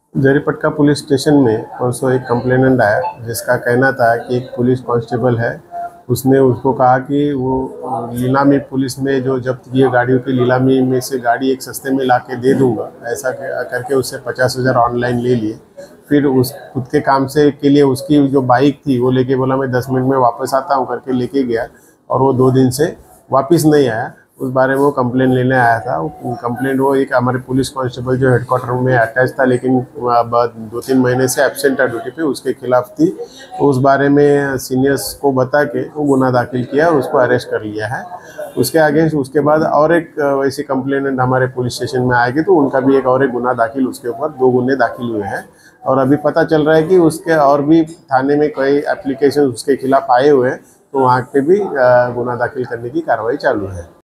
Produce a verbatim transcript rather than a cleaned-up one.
Jaripatka police station में परसों एक कंप्लेनेंट आया जिसका कहना था कि एक पुलिस कांस्टेबल है, उसने उसको कहा कि वो नीलामी पुलिस में जो जब्त किए गाड़ियों की नीलामी में से गाड़ी एक सस्ते में ला के दे दूंगा, ऐसा करके उससे पचास हज़ार ऑनलाइन ले लिए। फिर उस खुद के काम से के लिए उसकी जो बाइक थी वो लेके बोला मैं दस मिनट में वापस आता हूँ करके लेके गया, और वो दो दिन से वापस नहीं आया। उस बारे में वो कंप्लेन लेने आया था। कंप्लेंट वो एक हमारे पुलिस कांस्टेबल जो हेडक्वार्टर में अटैच था, लेकिन दो तीन महीने से एब्सेंट था ड्यूटी पे, उसके खिलाफ थी। तो उस बारे में सीनियर्स को बता के वो गुना दाखिल किया और उसको अरेस्ट कर लिया है। उसके अगेंस्ट उसके बाद और एक वैसी कंप्लेनेंट हमारे पुलिस स्टेशन में आएगी तो उनका भी एक और एक गुना दाखिल, उसके ऊपर दो गुने दाखिल हुए हैं। और अभी पता चल रहा है कि उसके और भी थाने में कई एप्लीकेशन उसके खिलाफ आए हुए हैं, तो वहाँ पे भी गुना दाखिल करने की कार्रवाई चालू है।